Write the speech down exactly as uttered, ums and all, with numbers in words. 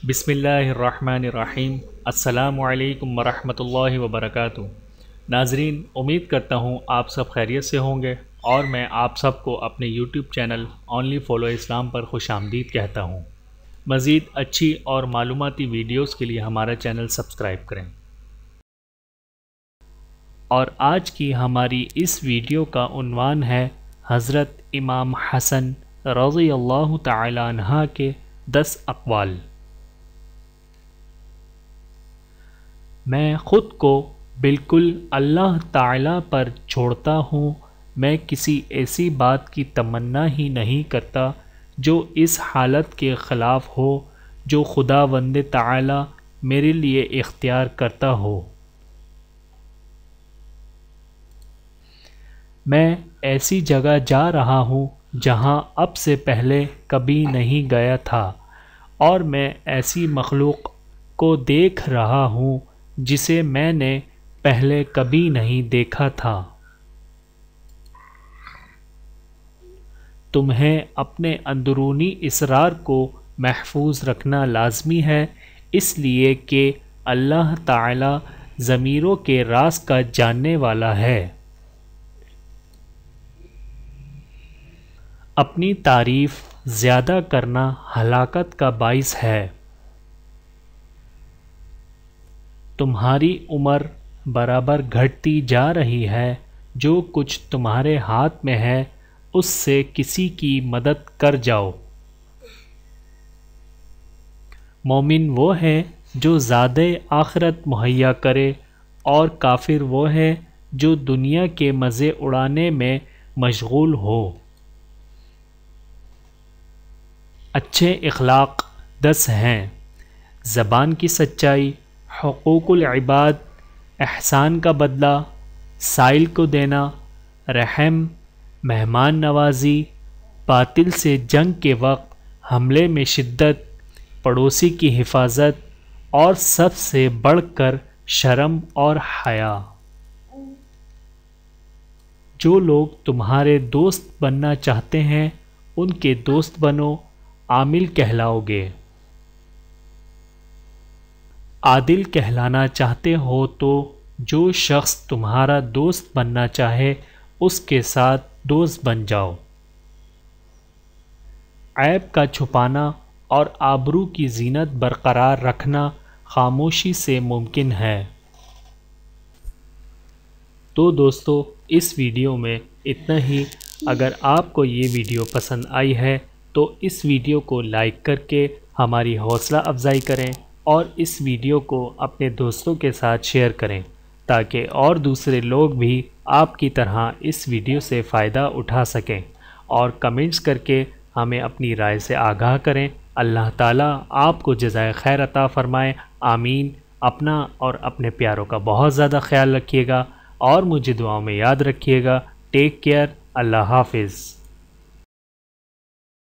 بسم اللہ الرحمن الرحیم۔ السلام علیکم ورحمۃ اللہ وبرکاتہ۔ ناظرین، امید کرتا ہوں آپ سب خیریت سے ہوں گے اور میں آپ سب کو اپنے یوٹیوب چینل اونلی فالو اسلام پر خوش آمدید کہتا ہوں۔ مزید اچھی اور معلوماتی ویڈیوز کے لیے ہمارا چینل سبسکرائب کریں۔ اور آج کی ہماری اس ویڈیو کا عنوان ہے حضرت امام حسن رضی اللہ تعالی عنہ کے دس اقوال۔ میں خود کو بالکل اللہ تعالیٰ پر چھوڑتا ہوں، میں کسی ایسی بات کی تمنا ہی نہیں کرتا جو اس حالت کے خلاف ہو جو خداوند تعالیٰ میرے لیے اختیار کرتا ہو۔ میں ایسی جگہ جا رہا ہوں جہاں اب سے پہلے کبھی نہیں گیا تھا، اور میں ایسی مخلوق کو دیکھ رہا ہوں جسے میں نے پہلے کبھی نہیں دیکھا تھا۔ تمہیں اپنے اندرونی اسرار کو محفوظ رکھنا لازمی ہے، اس لیے کہ اللہ تعالی ضمیروں کے راز کا جاننے والا ہے۔ اپنی تعریف زیادہ کرنا ہلاکت کا باعث ہے۔ تمہاری عمر برابر گھٹتی جا رہی ہے، جو کچھ تمہارے ہاتھ میں ہے اس سے کسی کی مدد کر جاؤ۔ مومن وہ ہے جو زادِ آخرت مہیا کرے، اور کافر وہ ہے جو دنیا کے مزے اڑانے میں مشغول ہو۔ اچھے اخلاق دس ہیں: زبان کی سچائی، حقوق العباد، احسان کا بدلہ، سائل کو دینا، رحم، مہمان نوازی، باطل سے جنگ کے وقت حملے میں شدت، پڑوسی کی حفاظت، اور سب سے بڑھ کر شرم اور حیا۔ جو لوگ تمہارے دوست بننا چاہتے ہیں ان کے دوست بنو، عامل کہلاؤ گے۔ عادل کہلانا چاہتے ہو تو جو شخص تمہارا دوست بننا چاہے اس کے ساتھ دوست بن جاؤ۔ عیب کا چھپانا اور آبرو کی زینت برقرار رکھنا خاموشی سے ممکن ہے۔ تو دوستو، اس ویڈیو میں اتنا ہی۔ اگر آپ کو یہ ویڈیو پسند آئی ہے تو اس ویڈیو کو لائک کر کے ہماری حوصلہ افزائی کریں، اور اس ویڈیو کو اپنے دوستوں کے ساتھ شیئر کریں تاکہ اور دوسرے لوگ بھی آپ کی طرح اس ویڈیو سے فائدہ اٹھا سکیں، اور کمنٹس کر کے ہمیں اپنی رائے سے آگاہ کریں۔ اللہ تعالیٰ آپ کو جزائے خیر عطا فرمائے، آمین۔ اپنا اور اپنے پیاروں کا بہت زیادہ خیال رکھیے گا، اور مجھے دعاؤں میں یاد رکھیے گا۔ ٹیک کیئر، اللہ حافظ۔